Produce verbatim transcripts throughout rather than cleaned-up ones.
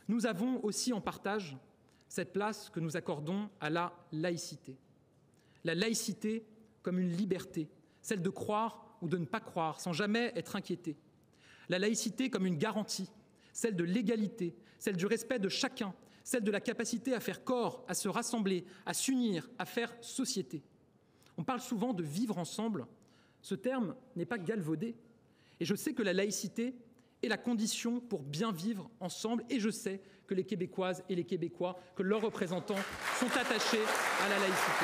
Nous avons aussi en partage cette place que nous accordons à la laïcité. La laïcité comme une liberté, celle de croire ou de ne pas croire sans jamais être inquiété. La laïcité comme une garantie, celle de l'égalité, celle du respect de chacun, celle de la capacité à faire corps, à se rassembler, à s'unir, à faire société. On parle souvent de vivre ensemble. Ce terme n'est pas galvaudé. Et je sais que la laïcité est la condition pour bien vivre ensemble. Et je sais que les Québécoises et les Québécois, que leurs représentants sont attachés à la laïcité.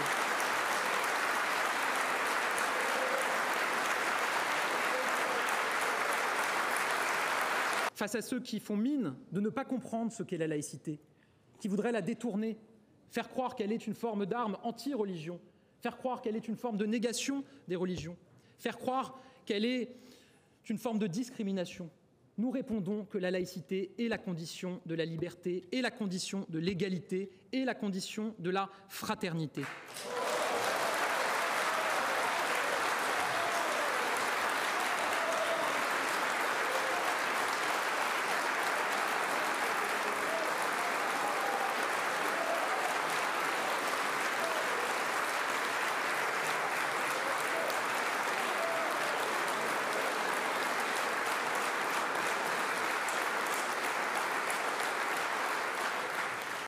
Face à ceux qui font mine de ne pas comprendre ce qu'est la laïcité, qui voudraient la détourner, faire croire qu'elle est une forme d'arme anti-religion, faire croire qu'elle est une forme de négation des religions, faire croire qu'elle est une forme de discrimination, nous répondons que la laïcité est la condition de la liberté, est la condition de l'égalité, est la condition de la fraternité.